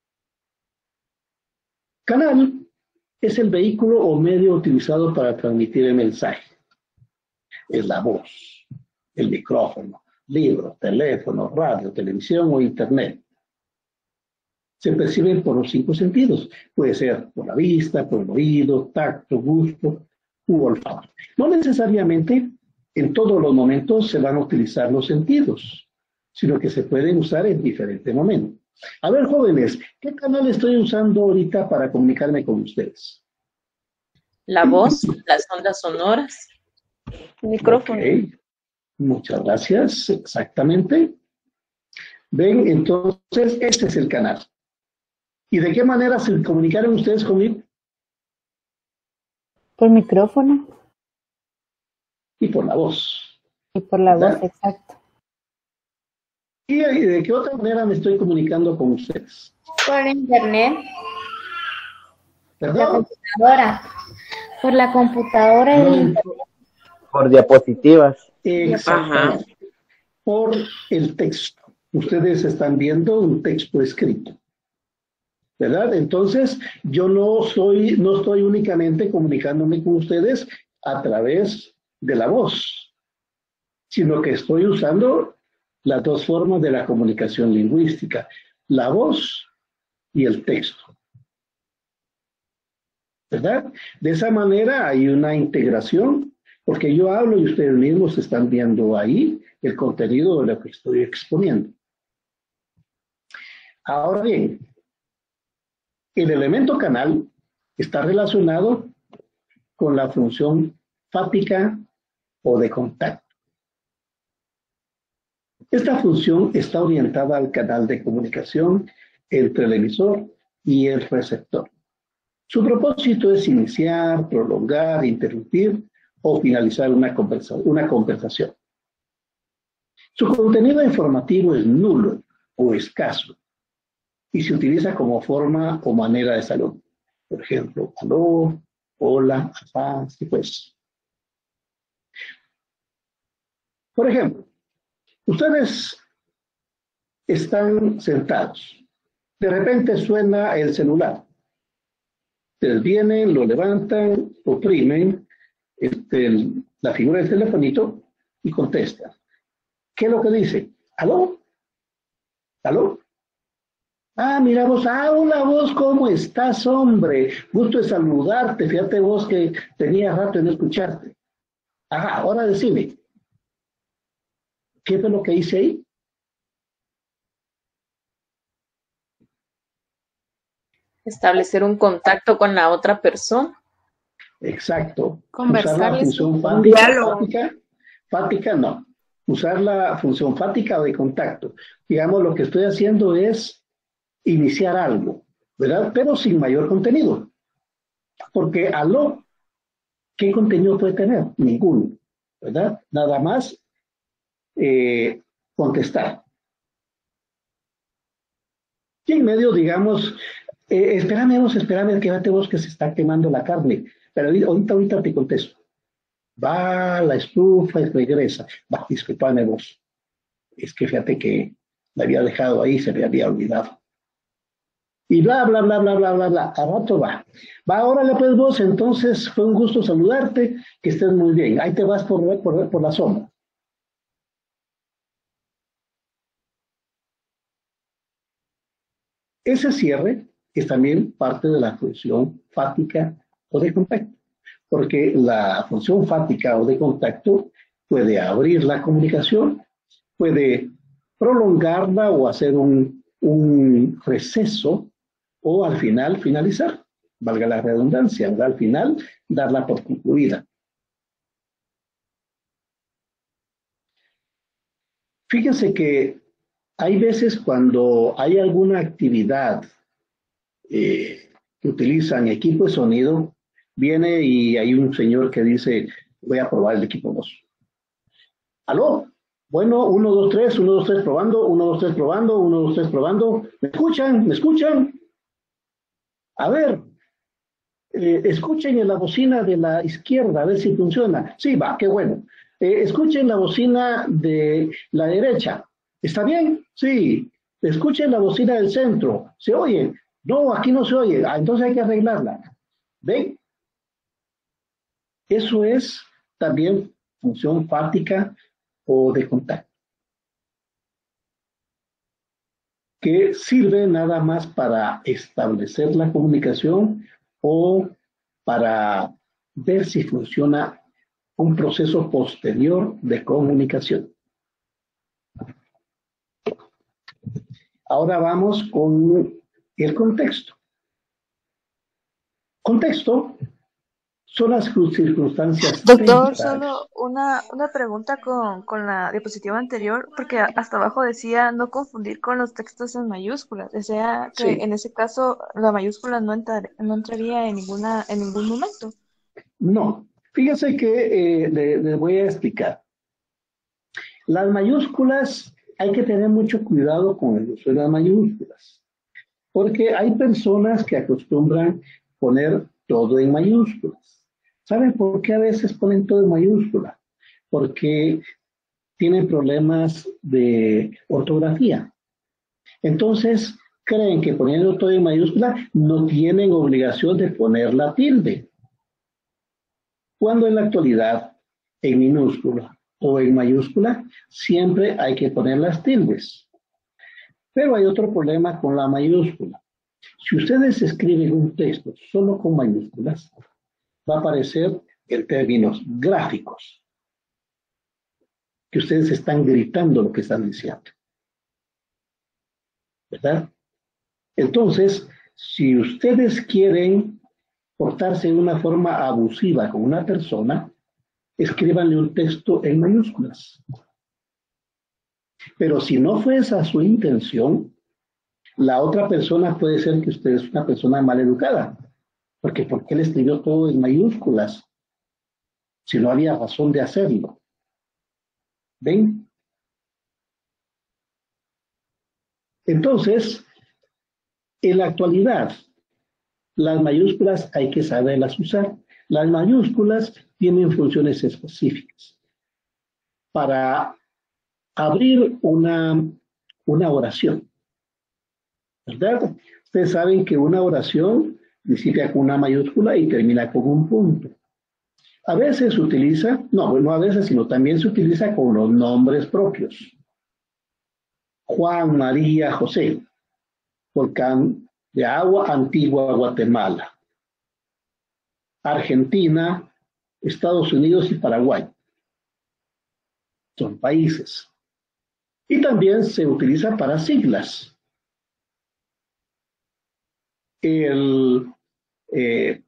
Canal es el vehículo o medio utilizado para transmitir el mensaje. Es la voz, el micrófono, libro, teléfono, radio, televisión o internet. Se perciben por los cinco sentidos. Puede ser por la vista, por el oído, tacto, gusto u olfato. No necesariamente en todos los momentos se van a utilizar los sentidos, sino que se pueden usar en diferentes momentos. A ver, jóvenes, ¿qué canal estoy usando ahorita para comunicarme con ustedes? La voz, las ondas sonoras, el micrófono. Okay. Muchas gracias, exactamente. Ven, entonces, este es el canal. ¿Y de qué manera se comunicaron ustedes conmigo? Por micrófono. Y por la voz. Y por la ¿verdad? voz, exacto. ¿Y de qué otra manera me estoy comunicando con ustedes? Por internet, la ¿Perdón? computadora, por la computadora No y le internet. Por diapositivas. Exactamente. Por el texto. Ustedes están viendo un texto escrito, ¿verdad? Entonces, yo no soy, no estoy únicamente comunicándome con ustedes a través de la voz, sino que estoy usando las dos formas de la comunicación lingüística, la voz y el texto, ¿verdad? De esa manera hay una integración, porque yo hablo y ustedes mismos están viendo ahí el contenido de lo que estoy exponiendo. Ahora bien, el elemento canal está relacionado con la función fática o de contacto. Esta función está orientada al canal de comunicación entre el emisor y el receptor. Su propósito es iniciar, prolongar, interrumpir o finalizar una, conversa una conversación. Su contenido informativo es nulo o escaso y se utiliza como forma o manera de saludo. Por ejemplo, aló, hola, afá, y pues. Por ejemplo, ustedes están sentados. De repente suena el celular. Ustedes vienen, lo levantan, oprimen este, el, la figura del telefonito y contestan. ¿Qué es lo que dice? ¿Aló? ¿Aló? Ah, mira vos, ah, hola vos, ¿cómo estás, hombre? Gusto de saludarte, fíjate vos que tenía rato de no escucharte. Ajá, ahora decime, ¿qué fue lo que hice ahí? Establecer un contacto con la otra persona. Exacto. Conversar Usar la y función escuchar. fática, Diálogo. fática, fática no. Usar la función fática o de contacto. Digamos, lo que estoy haciendo es iniciar algo, ¿verdad? Pero sin mayor contenido. Porque aló, ¿qué contenido puede tener? Ninguno, ¿verdad? Nada más eh, contestar. Y en medio, digamos, eh, espérame vos, espérame, quédate vos que se está quemando la carne. Pero ahorita, ahorita te contesto. Va a la estufa y regresa. Va, disculpame vos. Es que fíjate que la había dejado ahí, se me había olvidado. Y bla, bla, bla, bla, bla, bla, bla. A rato va. Va, órale pues vos, entonces fue un gusto saludarte, que estés muy bien. Ahí te vas por, por, por la sombra. Ese cierre es también parte de la función fática o de contacto, porque la función fática o de contacto puede abrir la comunicación, puede prolongarla o hacer un, un receso o al final finalizar, valga la redundancia, ¿verdad? Al final darla por concluida. Fíjense que hay veces cuando hay alguna actividad eh, que utilizan equipo de sonido, viene y hay un señor que dice, voy a probar el equipo dos. ¿Aló? Bueno, uno, dos, tres, uno, dos, tres, probando, uno, dos, tres, probando, uno, dos, tres, probando. ¿Me escuchan? ¿Me escuchan? A ver, eh, escuchen en la bocina de la izquierda, a ver si funciona. Sí, va, qué bueno. Eh, escuchen la bocina de la derecha. ¿Está bien? Sí. Escuchen la bocina del centro. ¿Se oye? No, aquí no se oye. Ah, entonces hay que arreglarla. ¿Ven? Eso es también función fática o de contacto, que sirve nada más para establecer la comunicación o para ver si funciona un proceso posterior de comunicación. Ahora vamos con el contexto. Contexto son las circunstancias Doctor, temporales. solo una, una pregunta con, con la diapositiva anterior, porque hasta abajo decía no confundir con los textos en mayúsculas. O sea, que Sí. en ese caso la mayúscula no, entrar, no entraría en, ninguna, en ningún momento. No, fíjese que eh, le- les voy a explicar. Las mayúsculas hay que tener mucho cuidado con el uso de las mayúsculas, porque hay personas que acostumbran poner todo en mayúsculas. ¿Saben por qué a veces ponen todo en mayúscula? Porque tienen problemas de ortografía. Entonces, creen que poniendo todo en mayúscula no tienen obligación de poner la tilde. Cuando en la actualidad, en minúscula o en mayúscula, siempre hay que poner las tildes. Pero hay otro problema con la mayúscula. Si ustedes escriben un texto solo con mayúsculas, va a aparecer en términos gráficos, que ustedes están gritando lo que están diciendo. ¿Verdad? Entonces, si ustedes quieren portarse en una forma abusiva con una persona, escríbanle un texto en mayúsculas. Pero si no fue esa su intención, la otra persona puede ser que usted es una persona mal educada. Porque ¿por qué le escribió todo en mayúsculas? Si no había razón de hacerlo. ¿Ven? Entonces, en la actualidad, las mayúsculas hay que saberlas usar. Las mayúsculas tienen funciones específicas. Para abrir una, una oración, ¿verdad? Ustedes saben que una oración inicia con una mayúscula y termina con un punto. A veces se utiliza, no, no a veces, sino también se utiliza con los nombres propios. Juan, María, José, volcán de agua, Antigua, Guatemala. Argentina, Estados Unidos y Paraguay. Son países. Y también se utiliza para siglas. El, eh,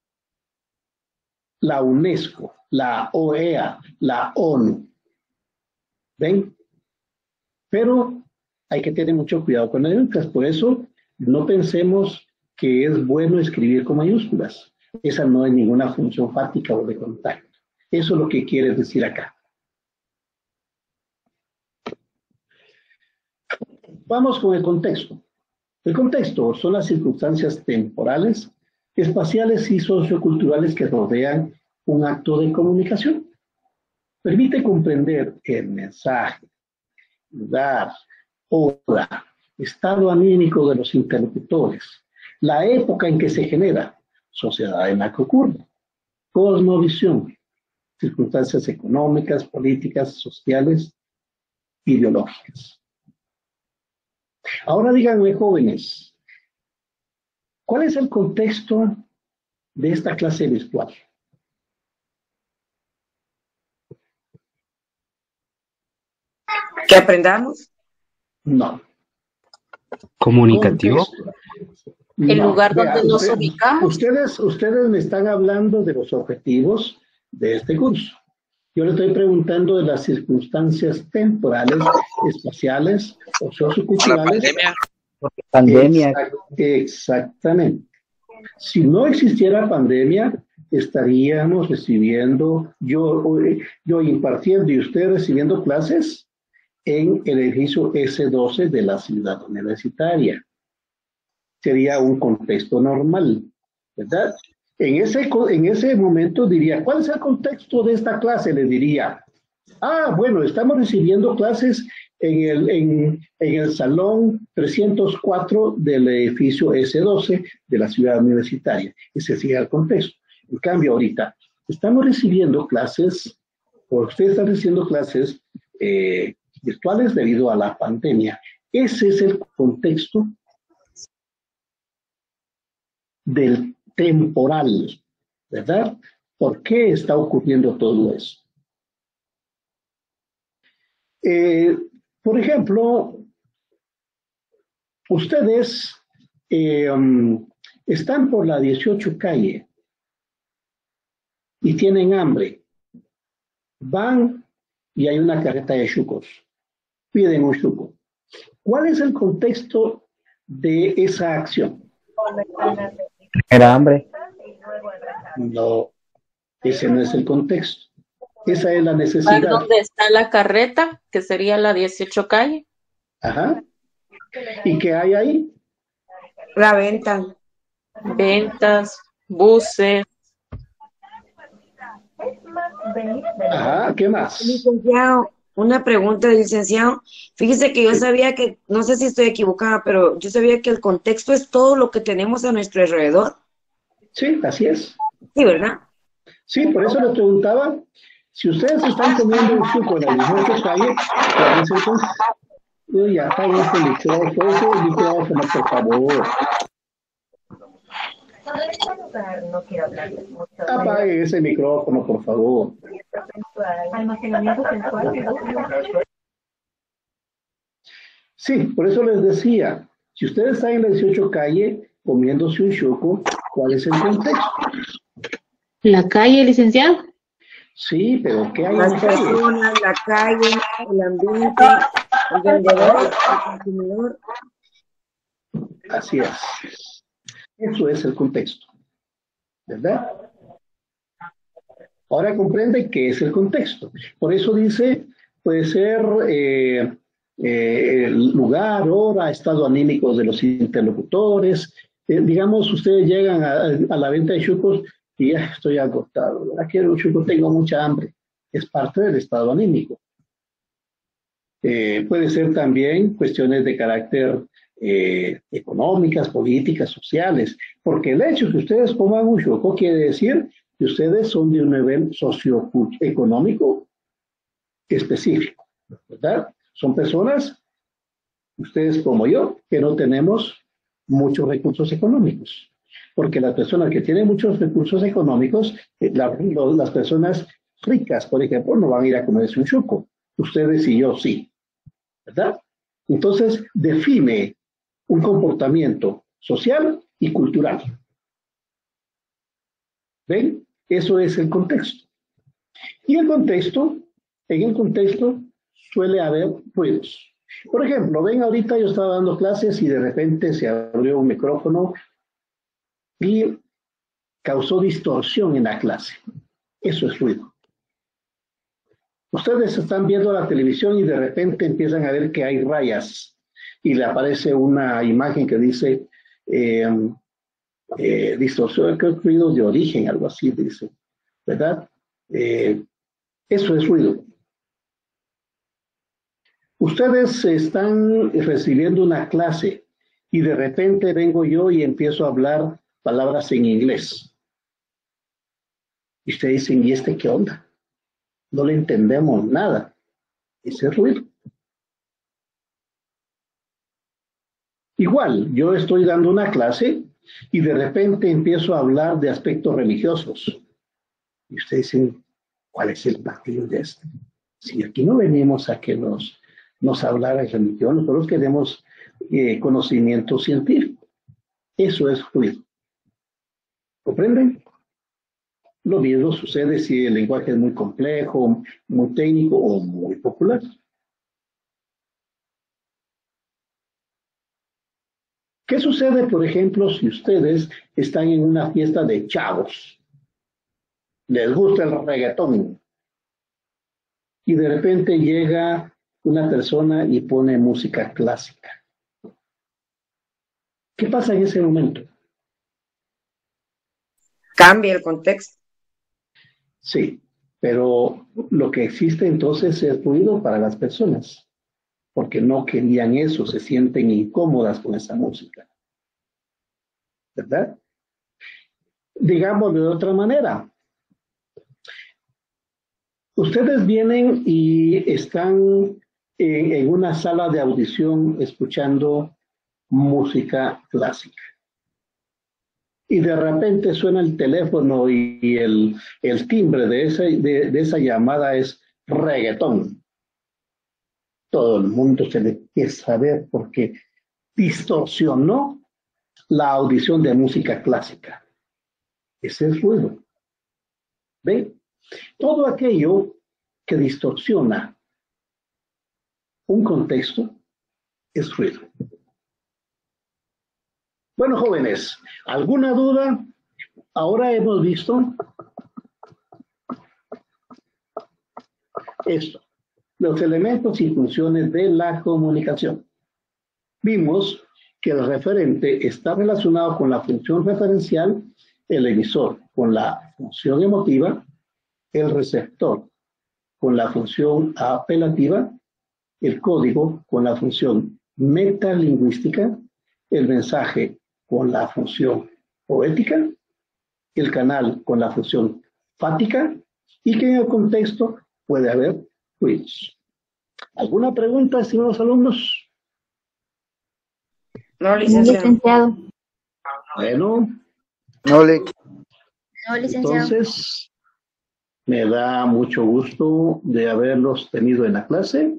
la UNESCO, la O E A, la ONU. ¿Ven? Pero hay que tener mucho cuidado con las mayúsculas. Por eso no pensemos que es bueno escribir con mayúsculas. Esa no es ninguna función fáctica o de contacto. Eso es lo que quiere decir acá. Vamos con el contexto. El contexto son las circunstancias temporales, espaciales y socioculturales que rodean un acto de comunicación. Permite comprender el mensaje, lugar, hora, estado anímico de los interlocutores, la época en que se genera, sociedad en la que ocurre, cosmovisión, circunstancias económicas, políticas, sociales, ideológicas. Ahora díganme, jóvenes, ¿cuál es el contexto de esta clase virtual? ¿Que aprendamos? No. ¿Comunicativo? Contexto. El No. lugar Vea, donde nos usted- ubicamos. Ustedes, ustedes me están hablando de los objetivos de este curso. Yo le estoy preguntando de las circunstancias temporales, espaciales o La socioculturales. pandemia. Pandemia. Exact- exactamente. Si no existiera pandemia, estaríamos recibiendo, yo, yo impartiendo y usted recibiendo clases en el edificio ese doce de la ciudad universitaria. Sería un contexto normal, ¿verdad? En ese, co- en ese momento diría, ¿cuál es el contexto de esta clase? Le diría, ah, bueno, estamos recibiendo clases en el, en, en el salón trescientos cuatro del edificio ese doce de la ciudad universitaria. Ese sería el contexto. En cambio, ahorita estamos recibiendo clases, o ustedes están recibiendo clases eh, virtuales debido a la pandemia. Ese es el contexto del temporal, ¿verdad? ¿Por qué está ocurriendo todo eso? Eh, por ejemplo, ustedes eh, um, están por la dieciocho calle y tienen hambre. Van y hay una carreta de chucos. Piden un chuco. ¿Cuál es el contexto de esa acción? Era hambre. No, ese no es el contexto. Esa es la Lugar necesidad. donde está la carreta, que sería la dieciocho calle. Ajá. ¿Y qué hay ahí? La venta. Ventas, buses. Ajá, ¿qué más? Licenciado, una pregunta del licenciado. Fíjese que yo Sí, sabía que, no sé si estoy equivocada, pero yo sabía que el contexto es todo lo que tenemos a nuestro alrededor. sí, así es. Sí, ¿verdad? Sí, por eso les preguntaba, si ustedes están comiendo un suco en la dieciocho calle, ¿cuál es el contexto? Uy, ya apaguen ese micrófono, ese micrófono, por favor. Apaguen ese micrófono, por favor. Sí, por eso les decía, si ustedes están en la dieciocho calle comiéndose un choco, ¿cuál es el contexto? La calle, licenciado. Sí, pero ¿qué hay en Las la calle? personas, la calle, el ambiente, el vendedor, el consumidor. Así es. Eso es el contexto, ¿verdad? Ahora comprende qué es el contexto. Por eso dice, puede ser eh, eh, el lugar, hora, estado anímico de los interlocutores. Eh, digamos, ustedes llegan a, a la venta de chucos y ya estoy agotado. ¿Verdad? Quiero un chuco, tengo mucha hambre. Es parte del estado anímico. Eh, puede ser también cuestiones de carácter eh, económicas, políticas, sociales, porque el hecho de que ustedes coman un choco quiere decir que ustedes son de un nivel socioeconómico específico, ¿verdad? Son personas, ustedes como yo, que no tenemos muchos recursos económicos, porque las personas que tienen muchos recursos económicos, eh, la, lo, las personas ricas, por ejemplo, no van a ir a comerse un choco, ustedes y yo sí, ¿verdad? Entonces, define un comportamiento social y cultural. ¿Ven? Eso es el contexto. Y el contexto, en el contexto suele haber ruidos. Por ejemplo, ven, ahorita yo estaba dando clases y de repente se abrió un micrófono y causó distorsión en la clase. Eso es ruido. Ustedes están viendo la televisión y de repente empiezan a ver que hay rayas y le aparece una imagen que dice eh, eh, distorsión, creo que ruido de origen, algo así dice, ¿verdad? Eh, eso es ruido. Ustedes están recibiendo una clase y de repente vengo yo y empiezo a hablar palabras en inglés. Y ustedes dicen, ¿y este qué onda? No le entendemos nada. Ese es ruido. Igual, yo estoy dando una clase y de repente empiezo a hablar de aspectos religiosos. Y ustedes dicen, ¿cuál es el partido de este? Si aquí no venimos a que nos, nos hablara de religión, nosotros queremos eh, conocimiento científico. Eso es ruido. ¿Comprenden? Lo mismo sucede si el lenguaje es muy complejo, muy técnico o muy popular. ¿Qué sucede, por ejemplo, si ustedes están en una fiesta de chavos? Les gusta el reggaetón. Y de repente llega una persona y pone música clásica. ¿Qué pasa en ese momento? Cambia el contexto. Sí, pero lo que existe entonces es ruido para las personas, porque no querían eso, se sienten incómodas con esa música. ¿Verdad? Digamos de otra manera. Ustedes vienen y están en, en una sala de audición escuchando música clásica. Y de repente suena el teléfono y el, el timbre de esa, de, de esa llamada es reggaetón. Todo el mundo se le empieza a ver porque distorsionó la audición de música clásica. Ese es ruido. ¿Ven? Todo aquello que distorsiona un contexto es ruido. Bueno, jóvenes, ¿alguna duda? Ahora hemos visto esto, los elementos y funciones de la comunicación. Vimos que el referente está relacionado con la función referencial, el emisor con la función emotiva, el receptor con la función apelativa, el código con la función metalingüística, el mensaje con la función poética, el canal con la función fática, y que en el contexto puede haber ruidos. ¿Alguna pregunta, estimados alumnos? No, No, licenciado. licenciado. Bueno, No, le... No, licenciado. entonces me da mucho gusto de haberlos tenido en la clase.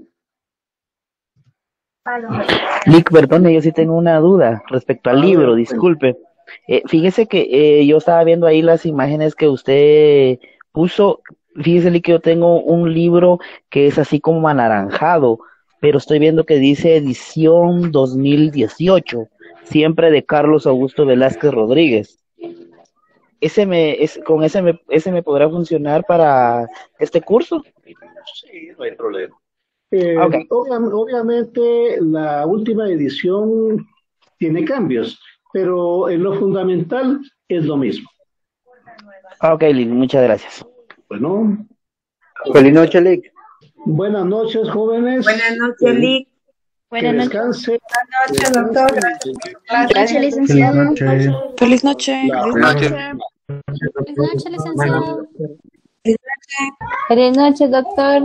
Lick, perdone, yo sí tengo una duda respecto al A libro, ver, disculpe. Eh, fíjese que eh, yo estaba viendo ahí las imágenes que usted puso. Fíjese, Lick, que yo tengo un libro que es así como anaranjado, pero estoy viendo que dice edición dos mil dieciocho, siempre de Carlos Augusto Velázquez Rodríguez. Ese me, es, con ese me, ese me podrá funcionar para este curso. Sí, no hay problema. Eh, Ok. obvia- obviamente la última edición tiene cambios, pero en lo fundamental es lo mismo. Ok, Lick, muchas gracias. Bueno, Feliz noche, Lick. buenas noches, jóvenes. Buenas noches, Que- Lick. Que Buenas noches. descanse. Buenas noches, doctor. Buenas noches, licenciado. Feliz noche. La- Buenas noches. Buenas noches, licenciado. Buenas noches, doctor.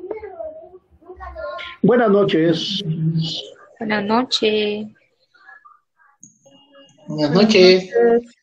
Buenas noches. Buenas noches. Buenas noches.